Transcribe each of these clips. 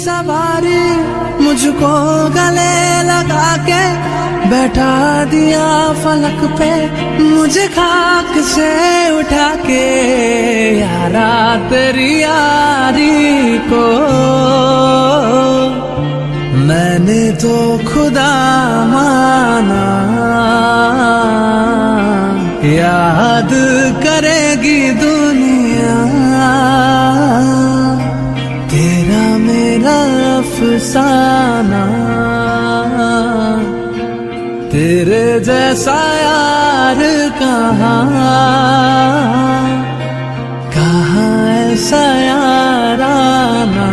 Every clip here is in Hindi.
सवारी मुझको गले लगा के बैठा दिया फलक पे, मुझे खाक से उठा के यारा तेरी यारी को मैंने तो खुदा माना। याद करेगी दुनिया तेरा मेरा अफसाना, तेरे जैसा यार कहाँ ऐसा याराना।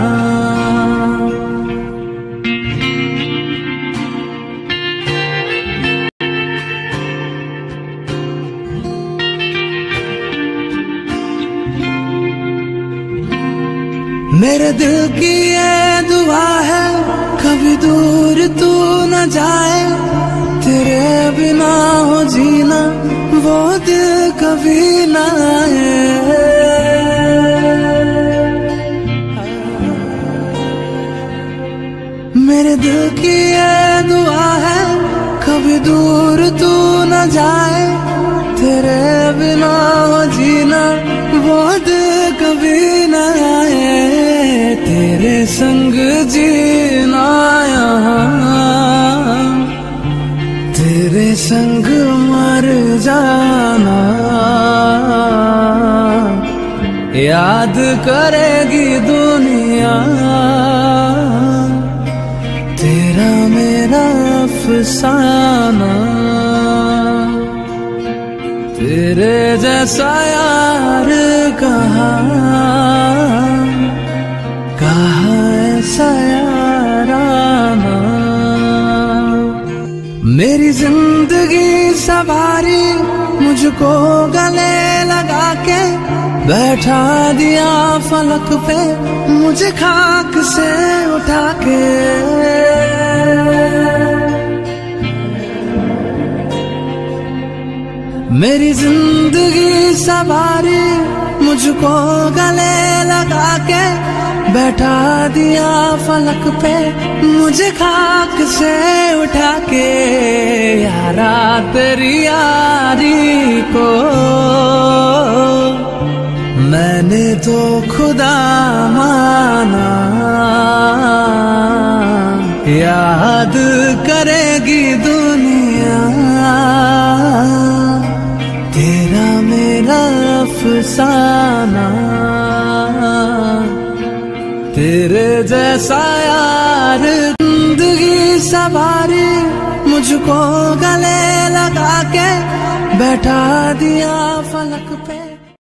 मेरे दिल की ये दुआ है कभी दूर तू न जाए, तेरे बिना हो जीना वो दिल कभी न आए। मेरे दिल की ये दुआ है कभी दूर तू न जाए, तेरे बिना हो जीना वो दिल कभी न आए। तेरे संग जीना यहाँ, तेरे संग मर जाना, याद करेगी दुनिया तेरा मेरा अफसाना, तेरे जैसा यार कहाँ ऐसा याराना। मेरी जिंदगी सवारी मुझको गले लगा के बैठा दिया फलक पे, मुझे खाक से उठा के मेरी जिंदगी सवारी मुझको गले लगा के बैठा दिया फलक पे, मुझे खाक से उठा के यारा तेरी यारी को मैंने तो खुदा माना। याद करेगी दुनिया तेरा मेरा अफसाना, तेरे जैसा यार। जिंदगी सवारी मुझको गले लगा के बैठा दिया फलक पे।